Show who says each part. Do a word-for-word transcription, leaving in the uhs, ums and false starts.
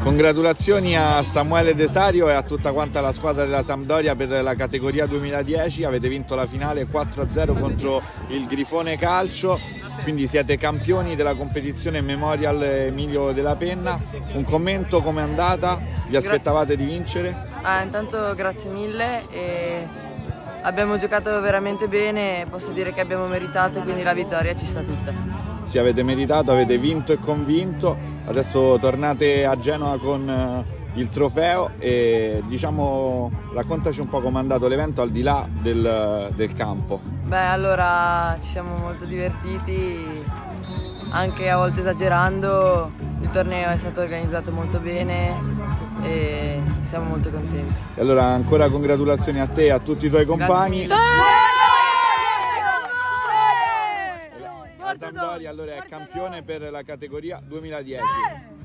Speaker 1: Congratulazioni a Samuele Desario e a tutta quanta la squadra della Sampdoria per la categoria duemiladieci, avete vinto la finale quattro a zero contro il Grifone Calcio, quindi siete campioni della competizione Memorial Emilio Della Penna. Un commento, com'è andata? Vi aspettavate di vincere?
Speaker 2: Ah, intanto grazie mille, e abbiamo giocato veramente bene, posso dire che abbiamo meritato, quindi la vittoria ci sta tutta.
Speaker 1: Sì, avete meritato, avete vinto e convinto, adesso tornate a Genova con il trofeo e diciamo raccontaci un po' com'è andato l'evento al di là del, del campo.
Speaker 2: Beh, allora ci siamo molto divertiti, anche a volte esagerando, il torneo è stato organizzato molto bene e siamo molto contenti.
Speaker 1: E allora ancora congratulazioni a te e a tutti i tuoi compagni. La Sampdoria allora è campione per la categoria duemiladieci.